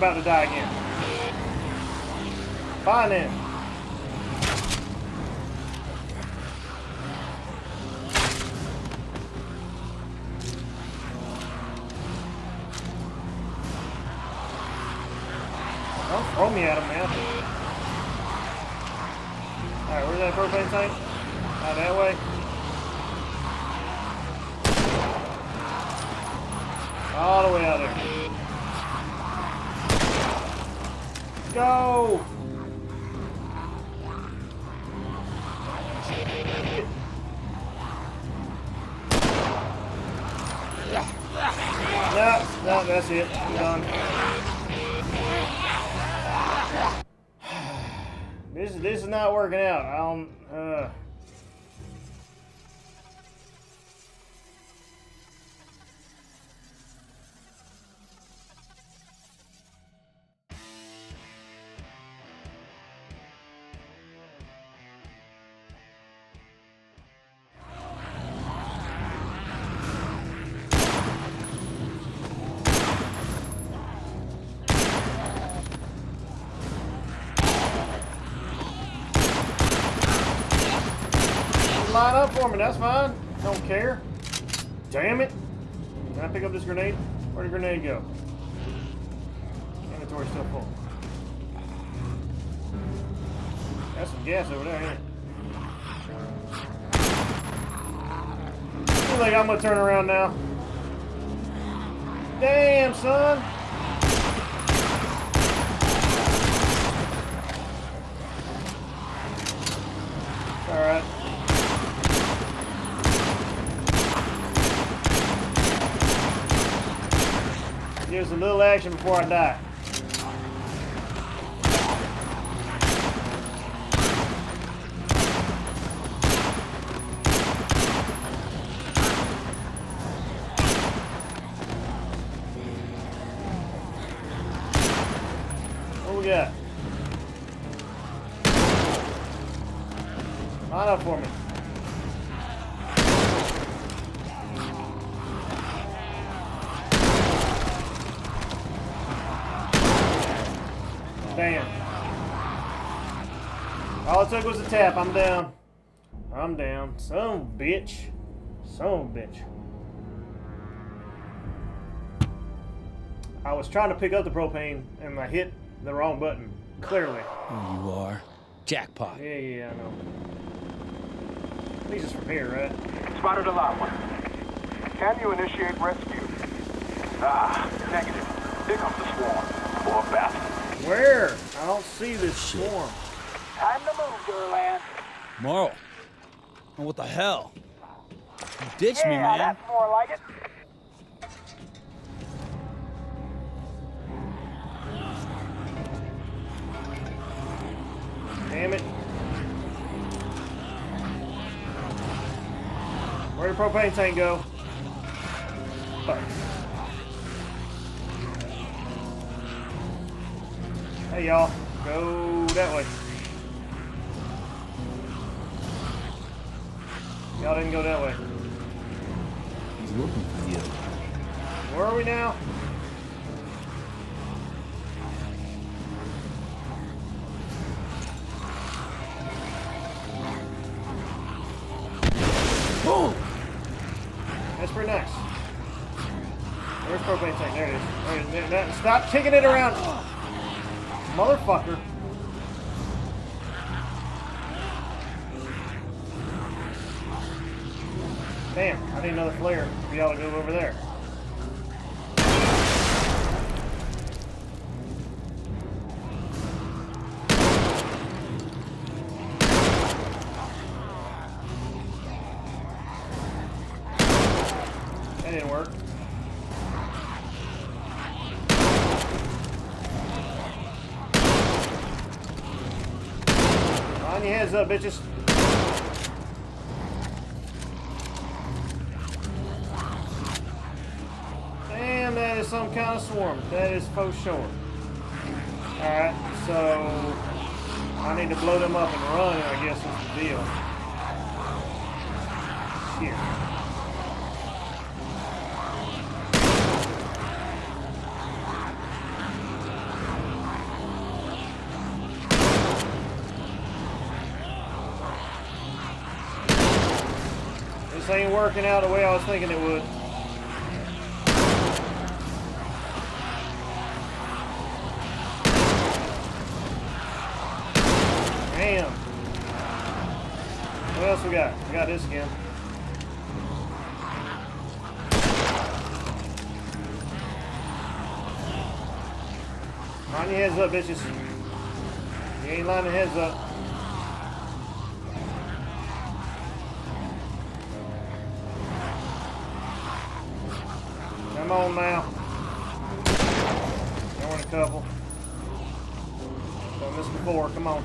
about to die again. Fine then. Don't throw me at him, man. Alright, where's that propane tank? Out that way. All the way out there. Go! No, that's it. I'm done. This is not working out. Line up for me, that's fine. Don't care. Damn it. Can I pick up this grenade? Where'd the grenade go? Inventory's still full. Got some gas over there, ain't it? Seems like I'm gonna turn around now. Damn, son. Alright. Here's a little action before I die. What we got? Line up for me. Damn. All it took was a tap. I'm down. I'm down. Son of a bitch. Son of a bitch. I was trying to pick up the propane and I hit the wrong button. Clearly. Oh, you are. Jackpot. Yeah, I know. At least it's from here, right? Spotted a lot one. Can you initiate rescue? Ah, negative. Here comes the swarm. Poor bastard. Where? I don't see this swarm. Time to move, Durland. Morrow. Oh, what the hell? You ditched me, man. That's more like it. Damn it. Where'd the propane tank go? Fuck. Hey y'all, go that way. Y'all didn't go that way. He's looking for you. Where are we now? Boom! That's pretty nice. Where's propane tank? There it is. There it is. Stop kicking it around. Motherfucker. Damn, I need another flare for y'all to go over there. That didn't work. Line your heads up, bitches. Damn, that is some kind of swarm. That is for sure. Alright, so I need to blow them up and run, I guess is the deal. Shit. This ain't working out the way I was thinking it would. Damn. What else we got? We got this again. Line your heads up, bitches. You ain't lining heads up. Come on now. Going a couple. Done this before. Come on.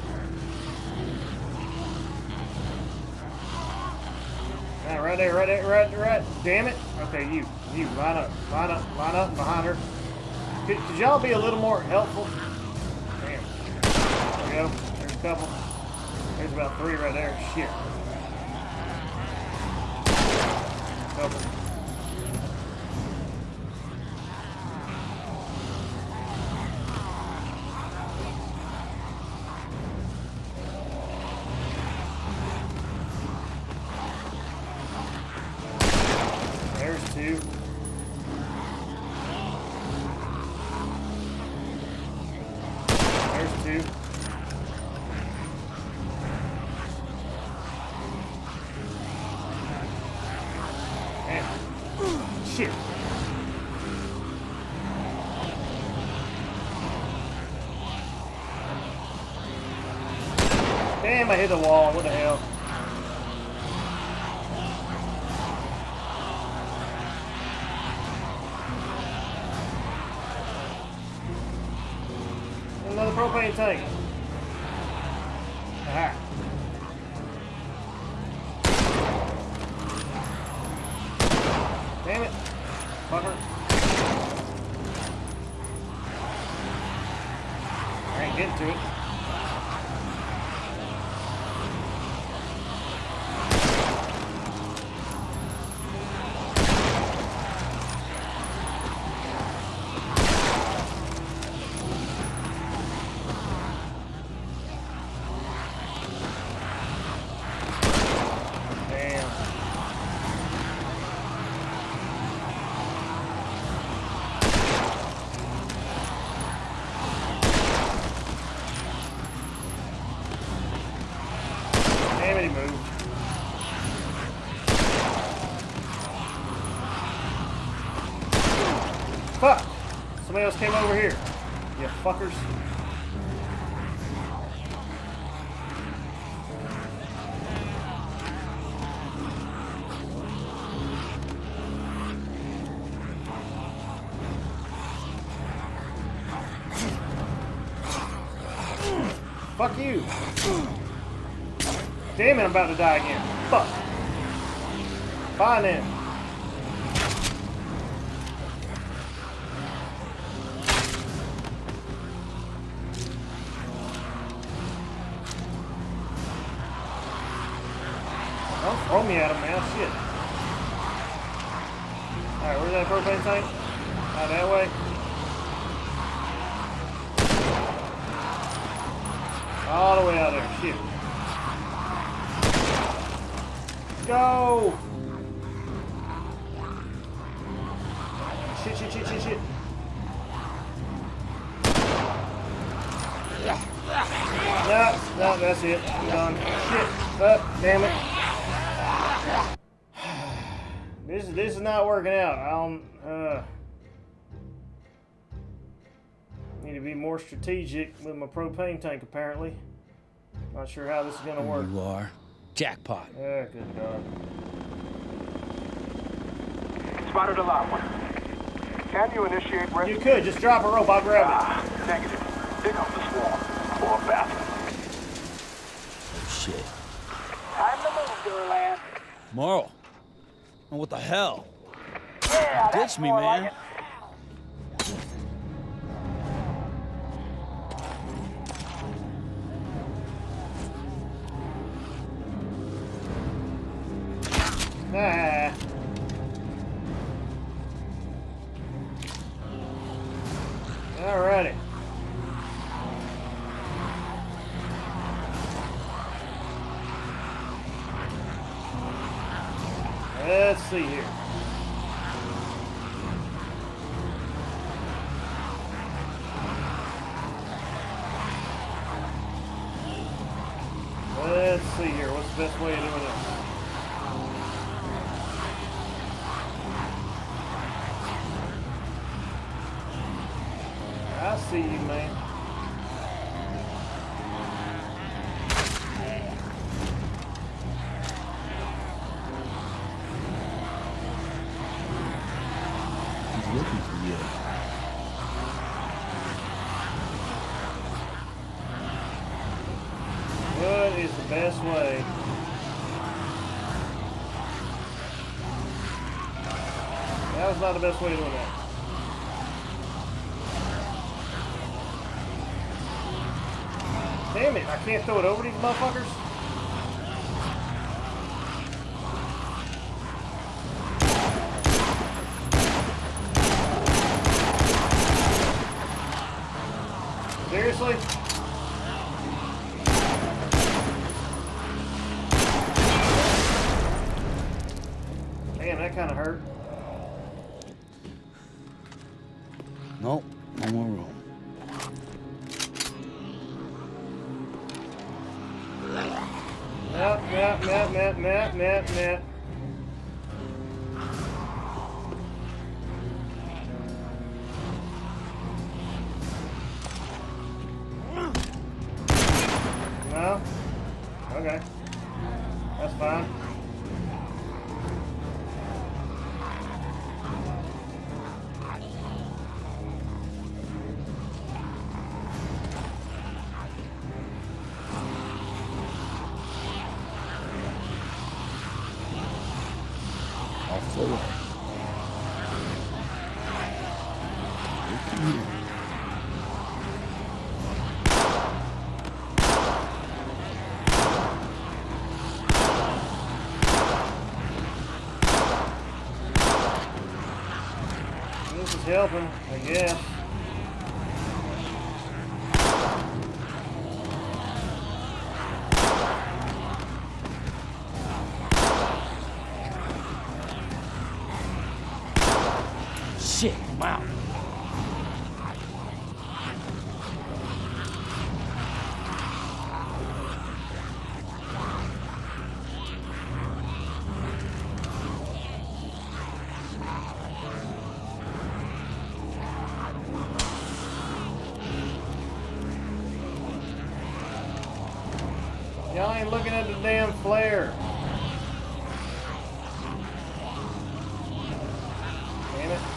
Now, right there, right there, right. Damn it. Okay, you line up behind her. Could y'all be a little more helpful? Damn. There we go. There's a couple. There's about 3 right there. Shit. Couple. There's 2. There's 2. Damn. Shit. Damn, I hit the wall. What the hell? Another propane tank. Aha. Damn it. Fucker. I ain't getting to it. Damn it, he moved. Fuck! Somebody else came over here. You fuckers. Fuck you. Damn it, I'm about to die again. Fuck. Fine then. Don't throw me at him now, shit. Alright, where's that propane tank? Out that way. All the way out there, shit. Go! Shit. No, that's it. I'm done. Shit. Damn it. This is not working out. I don't, need to be more strategic with my propane tank, apparently. Not sure how this is gonna work. You are. Jackpot. Yeah, good God. Spotted a loud one. Can you initiate rescue? You could. Just drop a rope. I'll grab it. Negative. Pick up the swarm. Poor bastard. Shit. Time to move, Durland. Morrow. And what the hell? Yeah, that's Ditch me, more man. like it. Ah. Alrighty. Let's see here. Let's see here. What's the best way of doing this? I see you, man. He's looking for you. What is the best way? That was not the best way of doing that. Damn it, I can't throw it over these motherfuckers. Seriously? Damn, that kind of hurt. Nope, no more room. Nap. No? Okay. That's fine. Off the way. Come here. This is helping, I guess. Shit, I'm out. Y'all ain't looking at the damn flare. Damn it.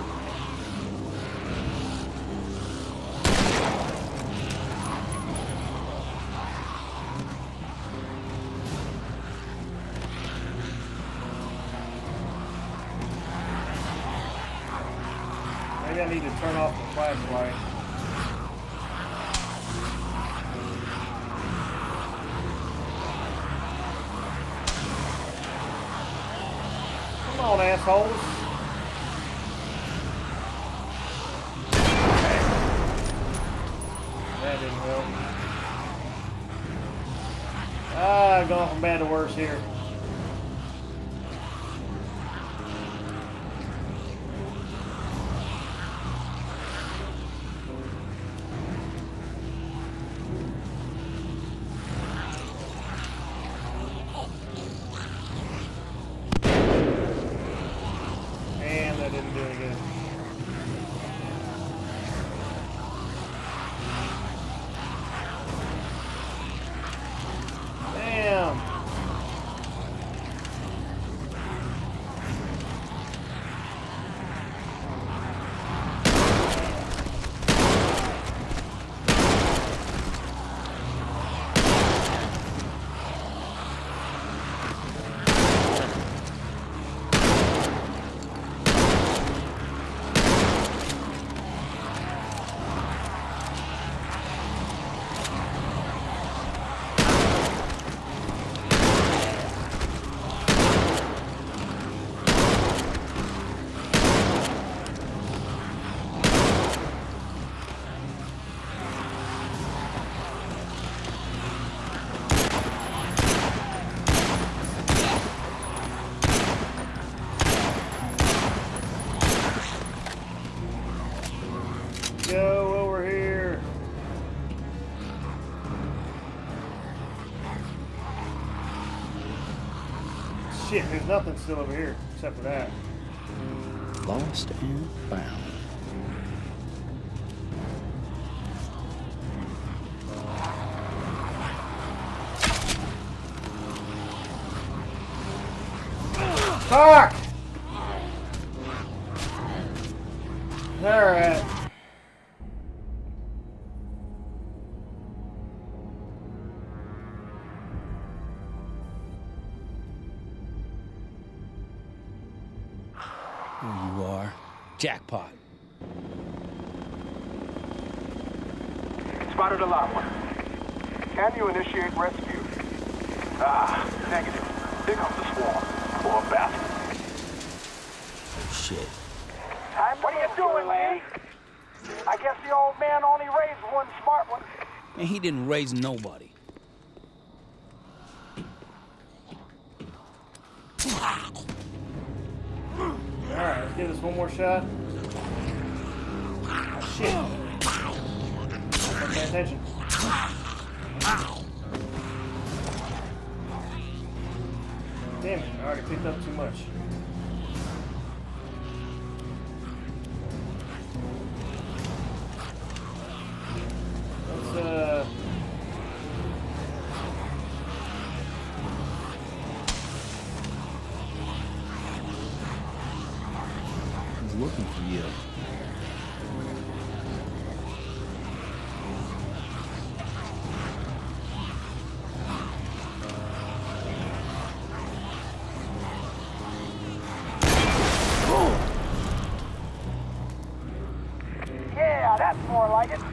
Maybe I need to turn off the flashlight. Come on, assholes. That didn't help. Ah, going from bad to worse here. Damn, that didn't do any good. Damn. Shit, there's nothing still over here except for that. Lost and found. Fuck! Alright. Here you are. Jackpot. Spotted a lot one. Can you initiate rescue? Ah, negative. Here comes the swarm. Poor bastard. Oh, shit. What are you doing, man? I guess the old man only raised one smart one. And he didn't raise nobody. Alright, let's give this one more shot. Oh, shit. Don't pay attention. Damn it, I already picked up too much. Let's, He's looking for you. Yeah, that's more like it.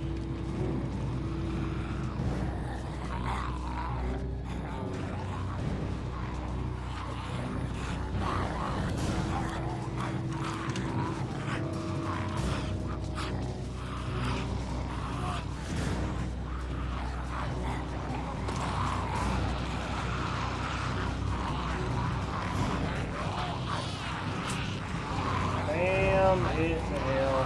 damn it to hell.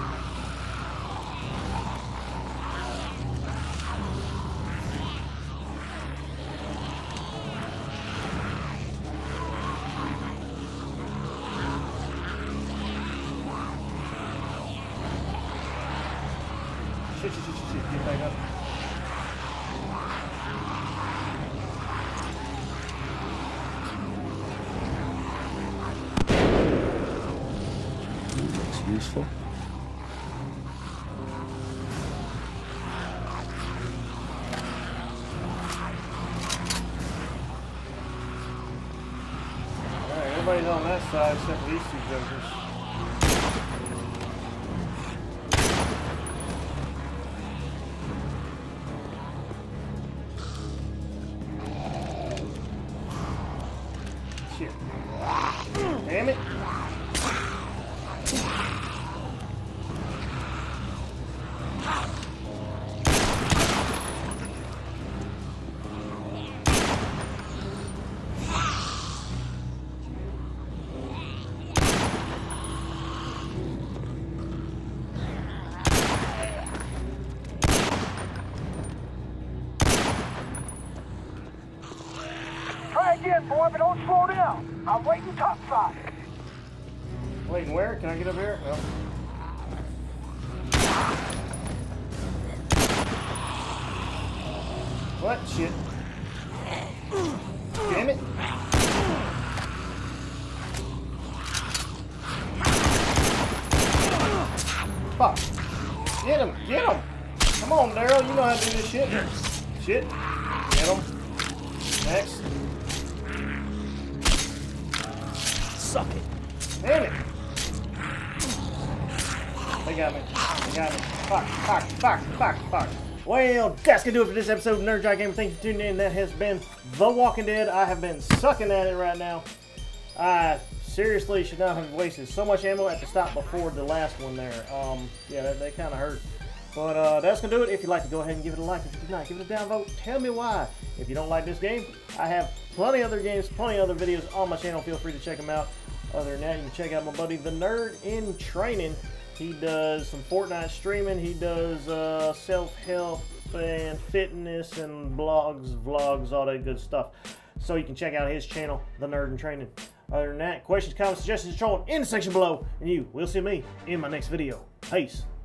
Shit, get back up. Looks useful. Alright, everybody's on that side except for these two jokers. Shit. Damn it. Try again, boy, but don't slow down. I'm waiting topside. Waiting where? Can I get up here? No. What? Shit. Damn it. Fuck. Get him. Get him. Come on, Daryl. You know how to do this shit. Shit. Get him. Next. Suck it. Damn it. They got me. They got me. Fuck. Well, that's going to do it for this episode of NerdJock Gamer. Thank you for tuning in. That has been The Walking Dead. I have been sucking at it right now. I seriously should not have wasted so much ammo at the stop before the last one there. Yeah, they kind of hurt. But that's going to do it. If you'd like to go ahead and give it a like. If you did not, give it a downvote. Tell me why. If you don't like this game, I have plenty of other games, plenty of other videos on my channel. Feel free to check them out. Other than that, you can check out my buddy, The Nerd in Training. He does some Fortnite streaming. He does self-help and fitness and blogs, vlogs, all that good stuff. so you can check out his channel, The Nerd in Training. Other than that, questions, comments, suggestions, control in the section below. And you will see me in my next video. Peace.